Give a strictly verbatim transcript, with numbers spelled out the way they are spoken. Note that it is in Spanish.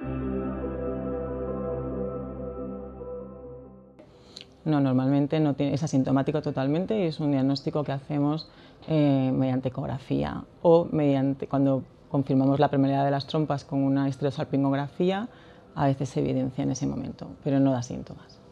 No, normalmente no tiene, es asintomático totalmente y es un diagnóstico que hacemos eh, mediante ecografía o mediante, cuando confirmamos la permeabilidad de las trompas con una histerosalpingografía, a veces se evidencia en ese momento, pero no da síntomas.